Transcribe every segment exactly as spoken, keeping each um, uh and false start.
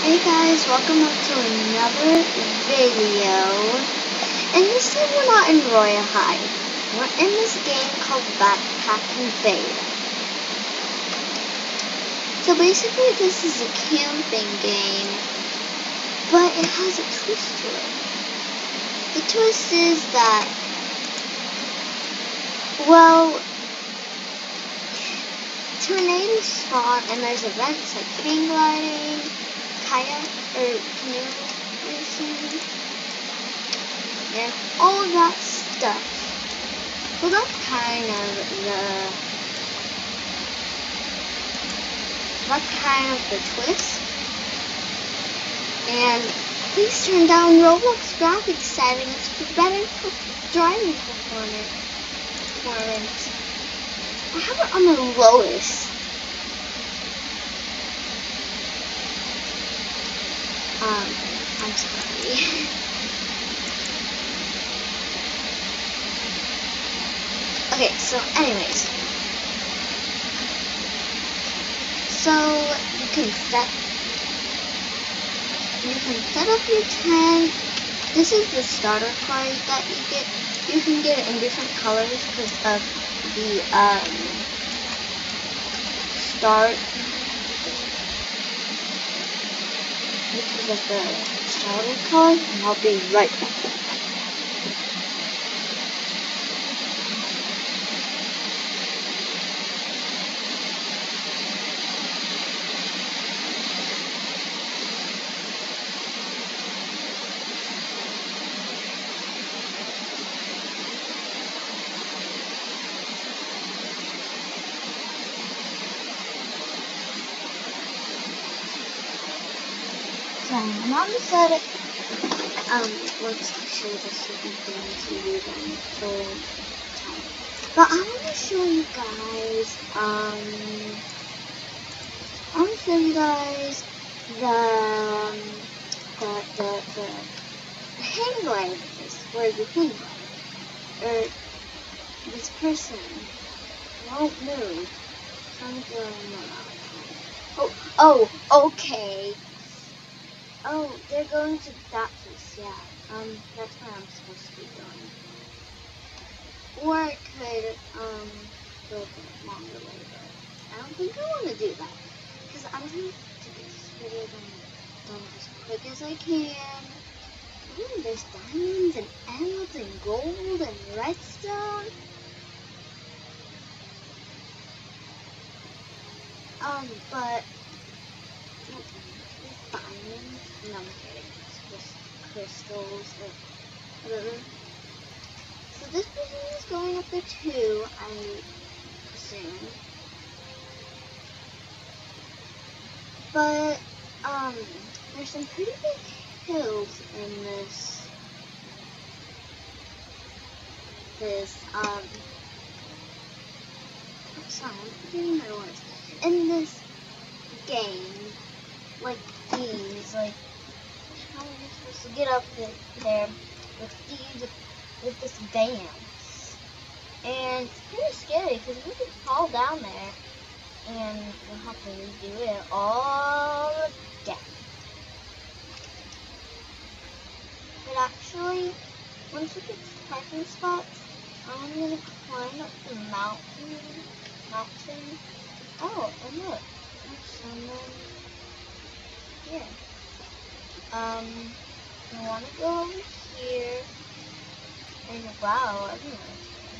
Hey guys, welcome up to another video. And this time we're not in Royal High. We're in this game called Backpacking Beta. So basically this is a camping game, but it has a twist to it. The twist is that, well, tornadoes spawn and there's events like hang gliding, kayak or canoe racing, yeah, all of that stuff. So that's kind of the that's kind of the twist. And please turn down Roblox graphics settings for better driving performance. Performance. I have it on the lowest. Um, I'm sorry. Okay, so anyways. So you can set you can set up your tent. This is the starter card that you get. You can get it in different colors because of the um start because of the starter card, and I'll be right back. So I'm on the set it. Um, let's show the certain things you use on the full time. But I want to show you guys, um, I want to show you guys the, um, the, the, the, the hang glide is where you hang glide. Or, this person won't move. Trying to oh, oh, okay. Oh, they're going to that place, yeah. Um, that's where I'm supposed to be going. Or it could, um, go a longer way, but I don't think I want to do that. Because I'm trying to get this video done, done as quick as I can. Ooh, there's diamonds and emeralds and gold and redstone. Um, but, diamonds, no, I'm kidding. It's just crystals or whatever. So this person is going up there too, I assume. But, um, there's some pretty big hills in this, this, um, I'm sorry, I'm forgetting my words. In this game, like these, like, how are you supposed to get up there with these, with this dance? And it's pretty scary because we could fall down there and we'll have to redo it all again. But actually, once we get to parking spots, I'm gonna climb up the mountain. Mountain. Oh, and look, there's someone here. Um, I want to go over here, and wow, everyone's here.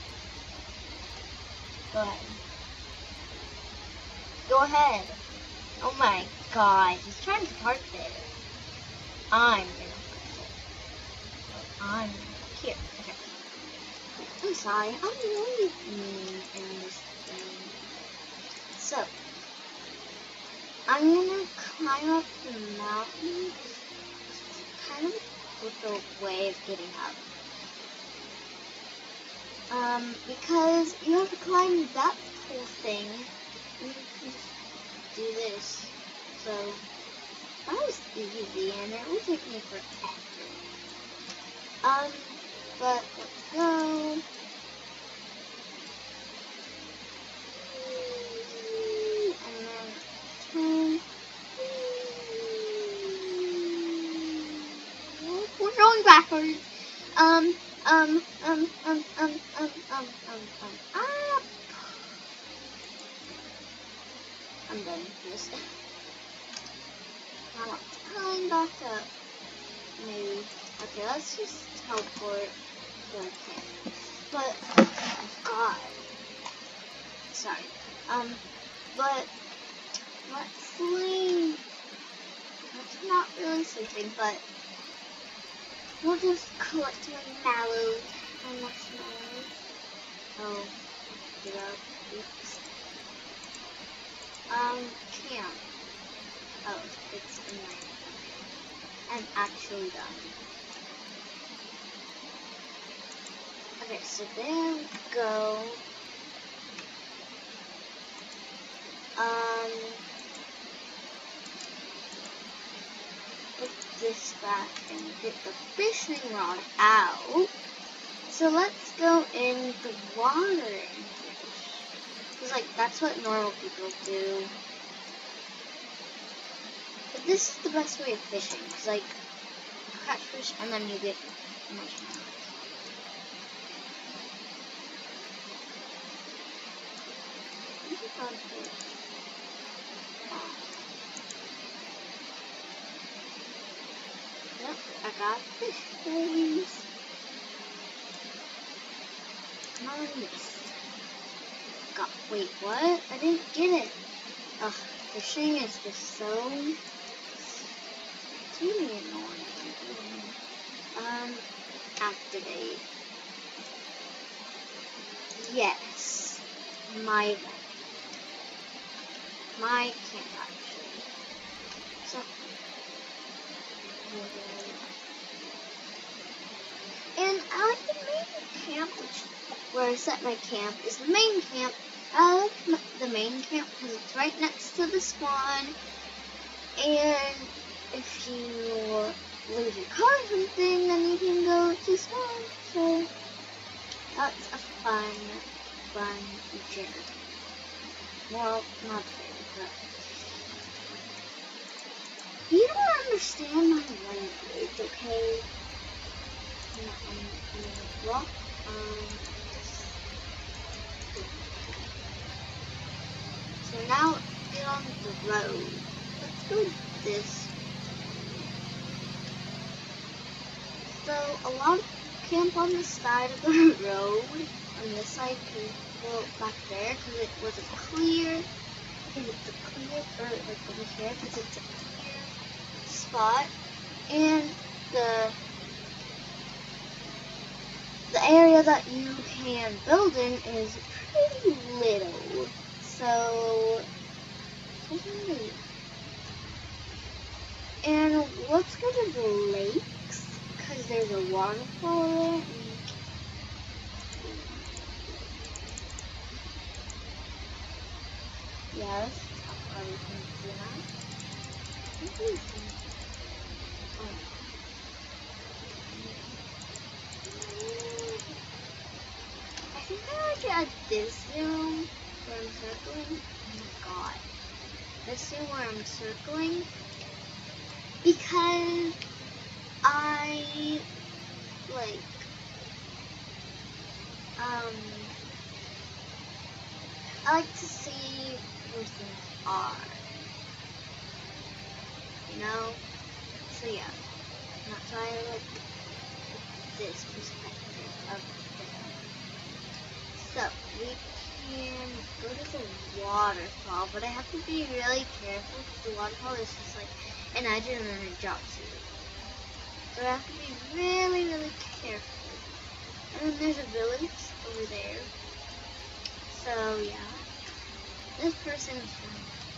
Go ahead. Go ahead. Oh my god, he's trying to park there. I'm gonna I'm here. Okay. I'm sorry, I'm really mean in this thing. So, I'm gonna climb up the mountain. It's kind of a way of getting up. Um, because you have to climb that whole thing. You can just do this. So, that was easy and it will take me forever. Um, but let's go. And then turn. part. Um, um, um, um, um, um, um, um, um, ah. I'm done with this. I want to climb back up. Maybe. Okay, let's just teleport to the camp. But, God. Sorry. Um, but, let's sleep. That's not really sleeping, but we'll just collect my mallow and marshmallows. Oh, get up. Oops. Um, camp. Oh, it's in my. I'm actually done. Okay, so there we go. Um, put this back and get the fishing rod out. So let's go in the water and fish. Because, like, that's what normal people do. But this is the best way of fishing. Because, like, you catch fish and then you get marshmallows. Yep, I got fish boys. Come on, yes. Got, wait, what? I didn't get it. Ugh, fishing is just so, it's really annoying. Um, activate. Yes, my event. My camp, actually. So, and I like the main camp, which where I set my camp is the main camp. I like m the main camp because it's right next to the spawn, and if you lose your car or something, then you can go to spawn. So that's a fun, fun journey. Well, not very, but you don't understand my language, okay? No, I'm, I'm well, um, so now get on the road. Let's go this. So a lot of camp on the side of the road, on this side, well, back there, because it was a clear, because it's a clear, or like over here, because it's a clear spot, and the the area that you can build in is pretty little. So, and let's go to the lakes, because there's a waterfall there. Yes, how far we can do that. Oh. I think I like it at this room where I'm circling. Oh my god. This room where I'm circling. Because I like um I like to see where things are. You know? So yeah. That's why I like this perspective of the So we can go to the waterfall, but I have to be really careful because the waterfall is just like an edge and then it drops you. So I have to be really, really careful. And then there's a village over there. So yeah. This person is from...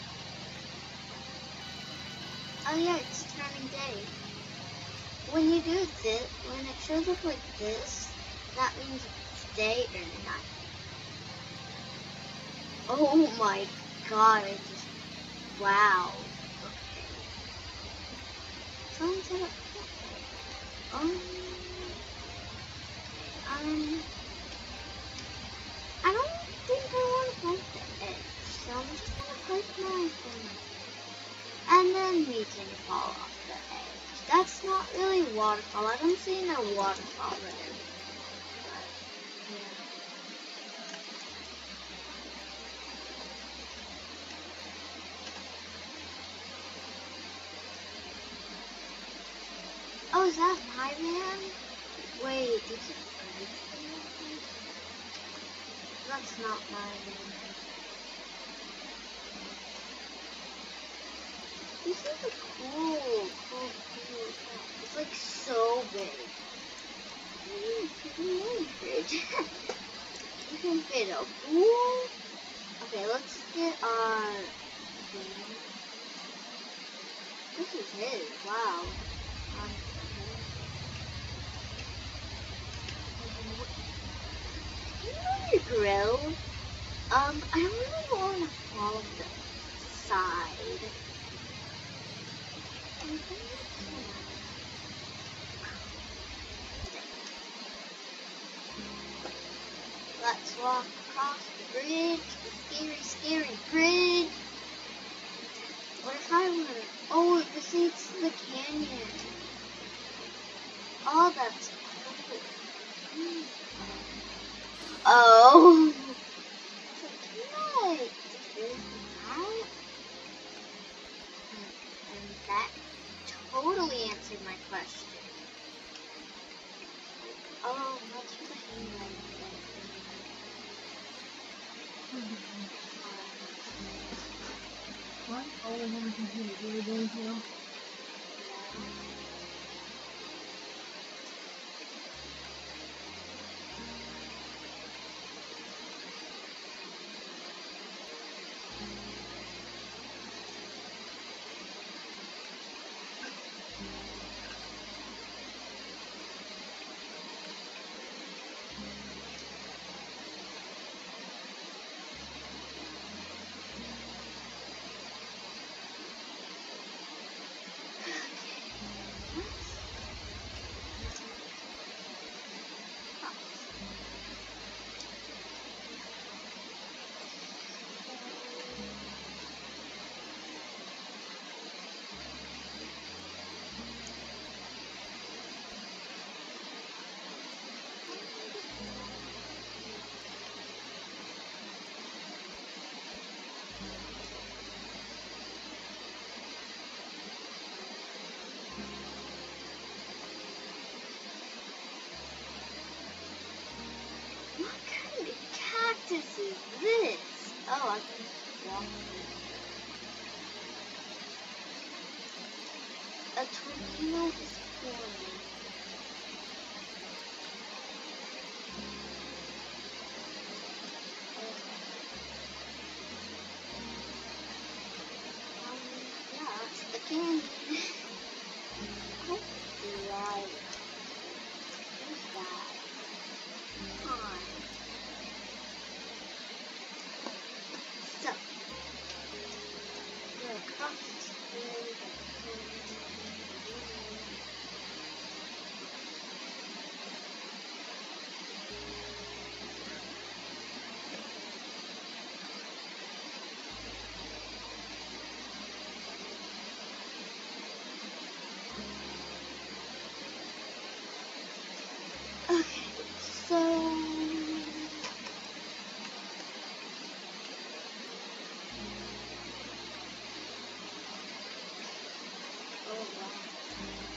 Oh yeah, it's turning day. When you do this, when it shows up like this, that means it's day or night. Oh my god, I just... Wow. Okay. Someone set up... Um... Um... I don't think I want to fight the edge, so I'm just gonna fight my phone. And then we can fall off the edge. That's not really waterfall. I don't see no waterfall there. But, yeah. Oh, is that my man? Wait, is it That's not my man. This is a cool, cool, cool thing. It's like so big. You can fit a pool. Okay, let's get our. This is his. Wow. Um, you know your grill? Um, I really want to follow the side. Let's walk across the bridge, the scary, scary bridge. What if I were? Oh, this leads to the canyon. Oh, that's cool. Oh. Like, there's that. And that totally answered my question. Oh, that's for the hangman. What? Oh, we haven't completed. We're doing here. What kind of cactus is this? Oh, I can walk through. A tornado is forming. Um, yeah, it's the canyon. Right. Who's that? Hi. So, we're across the street. Okay, so oh wow.